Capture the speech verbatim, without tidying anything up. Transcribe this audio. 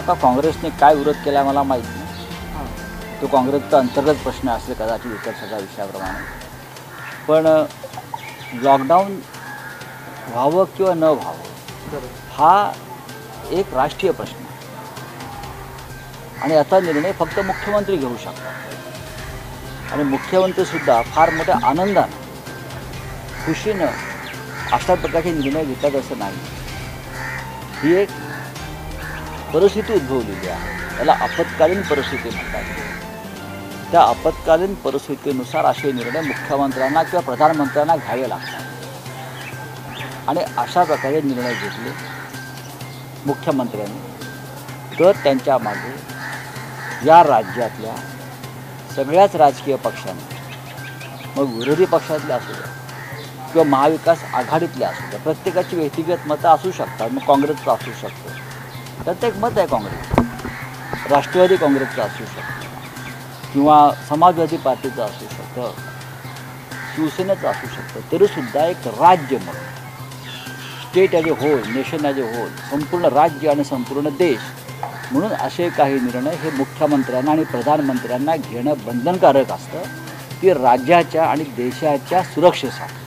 आता काँग्रेसने काय विरोध केला मला माहीत नाही. तो काँग्रेसचा अंतर्गत प्रश्न असेल कदाचित इतर सगळ्या विषयाप्रमाणे. पण लॉकडाऊन व्हावं किंवा न व्हावं हा एक राष्ट्रीय प्रश्न आहे आणि याचा निर्णय फक्त मुख्यमंत्री घेऊ शकतात. आणि मुख्यमंत्रीसुद्धा फार मोठ्या आनंदानं खुशीनं अशा प्रकारचे निर्णय घेतात असं नाही. ही एक परिस्थिती उद्भवलेली आहे, त्याला आपत्कालीन परिस्थिती म्हणतात. त्या आपत्कालीन परिस्थितीनुसार असे निर्णय मुख्यमंत्र्यांना किंवा प्रधानमंत्र्यांना घ्यावे लागतात आणि अशा प्रकारे निर्णय घेतले मुख्यमंत्र्यांनी तर त्यांच्या मागे या राज्यातल्या सगळ्याच राजकीय पक्षांनी, मग विरोधी पक्षातले असू द्या किंवा महाविकास आघाडीतले असू द्या, प्रत्येकाची व्यक्तिगत मतं असू शकतात. मग काँग्रेसचं असू शकतं, प्रत्येक मत आहे काँग्रेस, राष्ट्रवादी काँग्रेसचं असू शकतं किंवा समाजवादी पार्टीचं असू शकतं, शिवसेनेचं असू शकतं. तरीसुद्धा एक राज्य म्हणून, state as a whole, nation as a whole, संपूर्ण राज्य आणि संपूर्ण देश म्हणून असे काही निर्णय हे मुख्यमंत्र्यांना आणि प्रधानमंत्र्यांना घेणं बंधनकारक असतं. ते राज्याच्या आणि देशाच्या सुरक्षेसाठी.